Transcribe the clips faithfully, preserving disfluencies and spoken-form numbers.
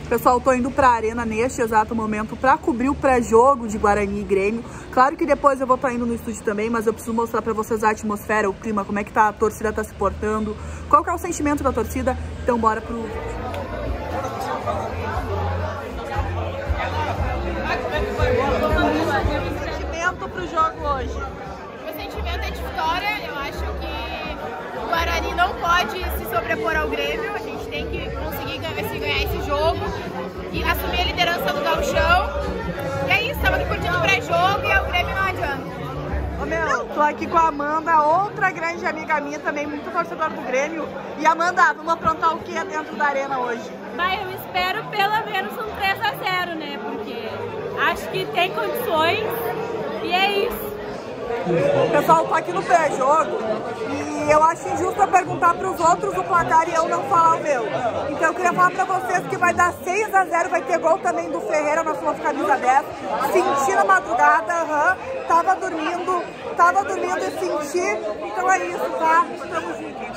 Pessoal, tô indo pra arena neste exato momento pra cobrir o pré-jogo de Guarani e Grêmio. Claro que depois eu vou estar indo no estúdio também, mas eu preciso mostrar pra vocês a atmosfera, o clima, como é que tá, a torcida tá se portando, qual que é o sentimento da torcida. Então bora pro vídeo. Sentimento pro jogo hoje. Meu sentimento é de vitória. Eu acho que o Guarani não pode se sobrepor ao Grêmio. A gente tem que conseguir ganhar esse jogo e assumir a liderança do gauchão. E é isso, estamos aqui curtindo o pré-jogo e o Grêmio não adianta. Ô meu, tô aqui com a Amanda, outra grande amiga minha também, muito torcedora do Grêmio. E Amanda, vamos aprontar o que dentro da arena hoje? Vai, eu espero pelo menos um três a zero, né? Porque acho que tem condições e é isso. Pessoal, tô aqui no pré-jogo e eu acho injusto eu perguntar pros outros o placar e eu não falar o meu. Então eu queria falar pra vocês que vai dar seis a zero, vai ter gol também do Ferreira, nosso novo camisa dez. Senti na madrugada, aham, uhum, tava dormindo, tava dormindo e senti. Então é isso, tá? Tamo junto.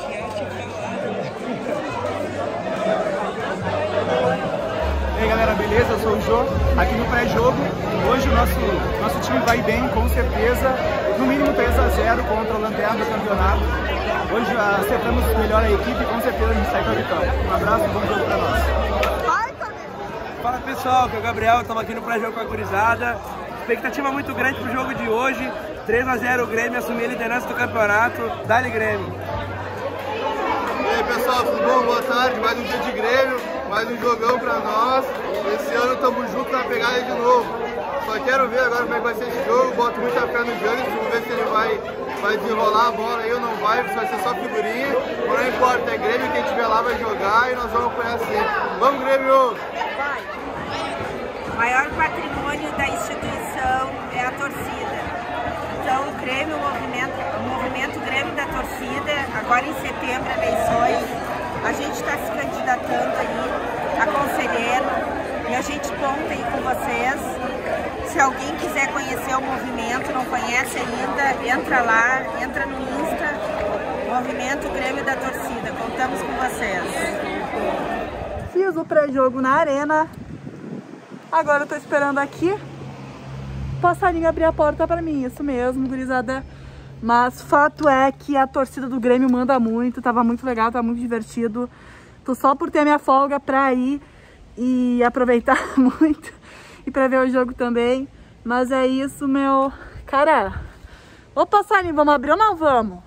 E aí galera, beleza? Eu sou o Jô, aqui no pré-jogo. Hoje o nosso, nosso time vai bem, com certeza, no mínimo três a zero contra o Lanterna do campeonato. Hoje acertamos melhor a equipe e com certeza a gente sai com a vitória. Um abraço e bom jogo pra nós. Fala pessoal, aqui é o Gabriel, estamos aqui no pré-jogo com a gurizada. Expectativa muito grande pro jogo de hoje. três a zero o Grêmio, assumir a liderança do campeonato. Dá-lhe Grêmio! E aí pessoal, tudo bom? Boa tarde, mais um dia de Grêmio, mais um jogão pra nós. Esse ano estamos juntos na pegada de novo. Só quero ver agora como é que vai ser esse jogo, boto muita fé no Janderson, vamos ver se ele vai, vai desenrolar a bola aí ou não vai, se vai ser só figurinha. Mas não importa, é Grêmio, quem estiver lá vai jogar e nós vamos apoiar sempre. Vamos Grêmio! Vai! O maior patrimônio da instituição é a torcida. Então o Grêmio, o movimento, o movimento Grêmio da torcida, agora em setembro, eleições, a gente está se candidatando aí a conselheiro e a gente conta aí com vocês. Se alguém quiser conhecer o movimento, não conhece ainda, entra lá, entra no Insta, Movimento Grêmio da Torcida, contamos com vocês. Fiz o pré-jogo na arena, agora eu tô esperando aqui o passarinho abrir a porta pra mim, isso mesmo, gurizada. Mas fato é que a torcida do Grêmio manda muito, tava muito legal, tava muito divertido. Tô só por ter minha folga pra ir e aproveitar muito e pra ver o jogo também. Mas é isso, meu... Cara, ô passarinho, vamos abrir ou não vamos?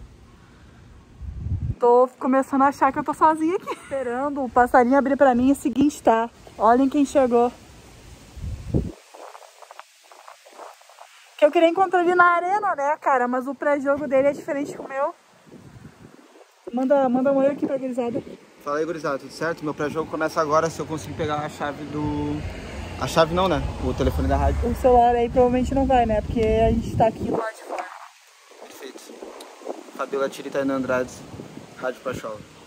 Tô começando a achar que eu tô sozinha aqui. Esperando o passarinho abrir pra mim, é o seguinte, tá? Olhem quem chegou. Que eu queria encontrar ele na arena, né, cara? Mas o pré-jogo dele é diferente do meu. Manda, manda um oi aqui pra gurizada. Fala aí, gurizada, tudo certo? Meu pré-jogo começa agora, se eu conseguir pegar a chave do... A chave não, né? O telefone da rádio. O celular aí provavelmente não vai, né? Porque a gente tá aqui lá de fora. Perfeito. Fabiola Tirita e Andrade, Rádio Pachola.